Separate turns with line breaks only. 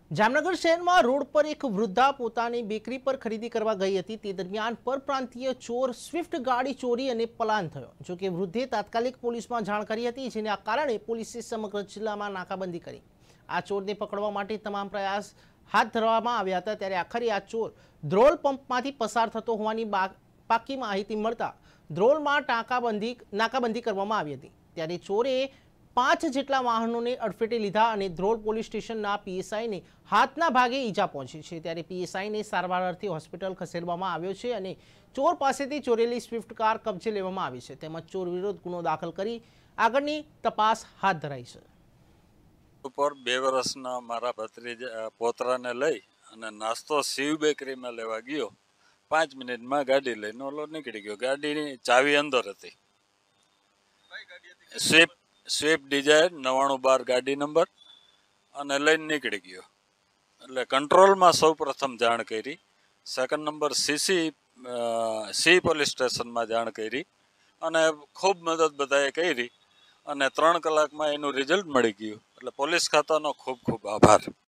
જામનગર શહેરમાં રોડ પર એક વૃદ્ધા પોતાની બેકરી પર ખરીદી કરવા ગઈ હતી તે દરમિયાન પરપ્રાંતીય ચોર સ્વિફ્ટ ગાડી ચોરી અને પલાયન થયો। જો કે વૃદ્ધે તાત્કાલિક પોલીસમાં જાણ કરી હતી, જેના કારણે પોલીસે સમગ્ર જિલ્લામાં નાકાબંધી કરી આ ચોરને પકડવા માટે તમામ પ્રયાસ હાથ ધરવામાં આવ્યા હતા। ત્યારે આખરે આ ચોર ધ્રોલ પંપમાંથી પસાર થતો હોવાની પાકી માહિતી મળતા ધ્રોલમાં નાકાબંધી કરવામાં આવી હતી। ત્યારે ચોરે 5 જેટલા વાહનોને અડફેટે લીધા અને ધ્રોલ પોલીસ સ્ટેશનના પીએસઆઈને હાથના ભાગે ઈજા પહોંચી છે। ત્યારે પીએસઆઈને સારવાર અર્થે હોસ્પિટલ ખસેડવામાં આવ્યો છે અને ચોર પાસેથી ચોરેલી સ્વિફ્ટ કાર કબજે લેવામાં આવી છે। તેમજ ચોર વિરુદ્ધ ગુનો દાખલ કરી આગળની તપાસ હાથ ધરાઈ છે।
ઉપર 2 વર્ષના મારા ભત્રીજા પોતરાને લઈ અને નાસ્તો શિવ બેકરીમાં લેવા ગયો। 5 મિનિટમાં ગાડી લઈને ઓલો નીકળી ગયો। ગાડીની ચાવી અંદર હતી। સ્વિફ્ટ ડિઝાયર 9912 ગાડી નંબર અને લઈને નીકળી ગયો। એટલે કંટ્રોલમાં સૌ પ્રથમ જાણ કરી, સેકન્ડ નંબર સી પોલીસ સ્ટેશનમાં જાણ કરી અને ખૂબ મદદ બધાએ કરી અને 3 કલાકમાં એનું રિઝલ્ટ મળી ગયું। એટલે પોલીસ ખાતાનો ખૂબ ખૂબ આભાર।